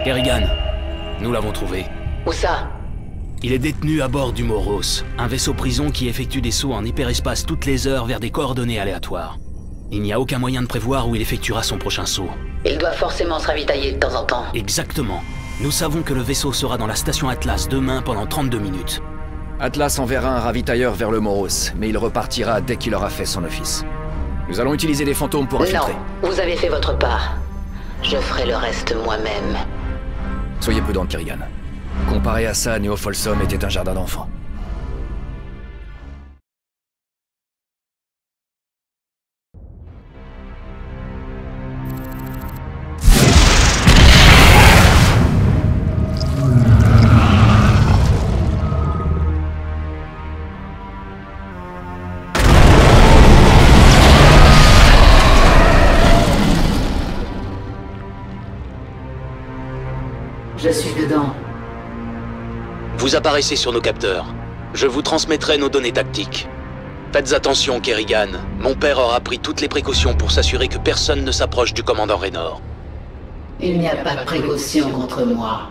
Kerrigan, nous l'avons trouvé. Où ça? Il est détenu à bord du Moros, un vaisseau prison qui effectue des sauts en hyperespace toutes les heures vers des coordonnées aléatoires. Il n'y a aucun moyen de prévoir où il effectuera son prochain saut. Il doit forcément se ravitailler de temps en temps. Exactement. Nous savons que le vaisseau sera dans la station Atlas demain pendant 32 minutes. Atlas enverra un ravitailleur vers le Moros, mais il repartira dès qu'il aura fait son office. Nous allons utiliser des fantômes pour infiltrer. Non, vous avez fait votre part. Je ferai le reste moi-même. Soyez prudent, Kerrigan. Comparé à ça, Neo Folsom était un jardin d'enfants. Je suis dedans. Vous apparaissez sur nos capteurs. Je vous transmettrai nos données tactiques. Faites attention, Kerrigan. Mon père aura pris toutes les précautions pour s'assurer que personne ne s'approche du commandant Raynor. Il n'y a pas de précaution contre moi.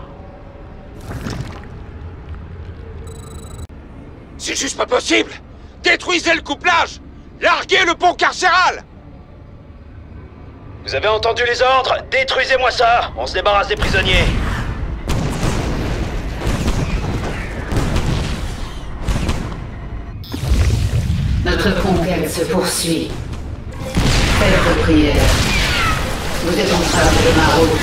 C'est juste pas possible! Détruisez le couplage! Larguez le pont carcéral! Vous avez entendu les ordres? Détruisez-moi ça! On se débarrasse des prisonniers! Notre conquête se poursuit. Faites vos prières. Vous êtes en train de ma route.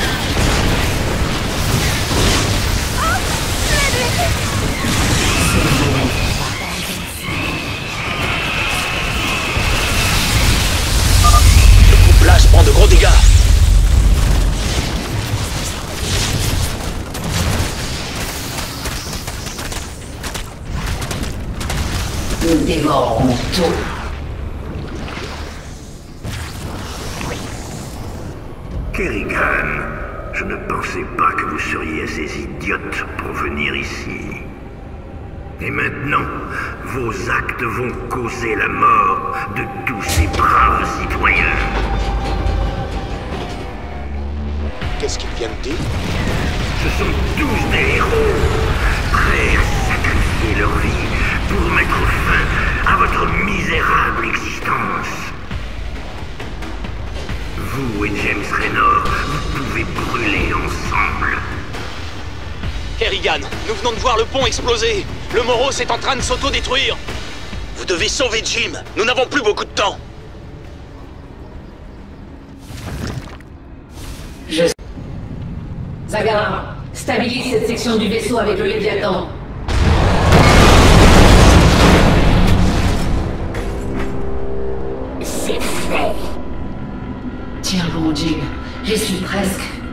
Le couplage prend de gros dégâts. Nous dévorerons tout. Kerrigan, je ne pensais pas que vous seriez assez idiote pour venir ici. Et maintenant, vos actes vont causer la mort de tous ces braves citoyens. Qu'est-ce qu'il vient de dire? Ce sont tous des héros, prêts à sacrifier leur vie pour mettre fin à votre misérable existence. Vous et James Raynor, vous pouvez brûler ensemble. Kerrigan, nous venons de voir le pont exploser. Le Moros est en train de s'auto-détruire. Vous devez sauver Jim. Nous n'avons plus beaucoup de temps. Zagara, stabilise cette section du vaisseau avec le Léviathan. C'est fait. Tiens bon, Jim. J'y suis presque.